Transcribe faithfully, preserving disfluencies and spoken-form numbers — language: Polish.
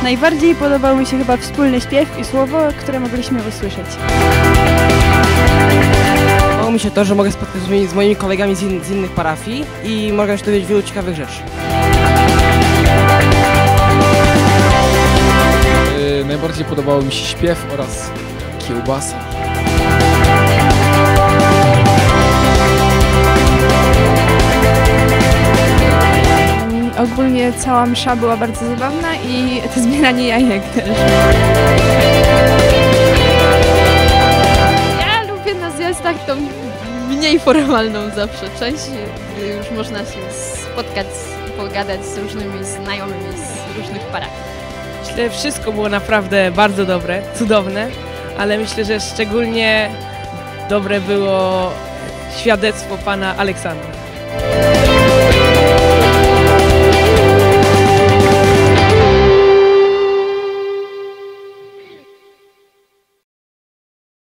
Najbardziej podobał mi się chyba wspólny śpiew i słowo, które mogliśmy usłyszeć. Podobało mi się to, że mogę spotkać się z moimi kolegami z, in, z innych parafii i mogę się dowiedzieć wielu ciekawych rzeczy. Yy, najbardziej podobał mi się śpiew oraz kiełbasa. Ogólnie cała msza była bardzo zabawna i to zbieranie jajek też. Ja lubię na zjazdach tą mniej formalną zawsze część, gdzie już można się spotkać i pogadać z różnymi znajomymi z różnych parafii. Myślę, że wszystko było naprawdę bardzo dobre, cudowne, ale myślę, że szczególnie dobre było świadectwo pana Aleksandra.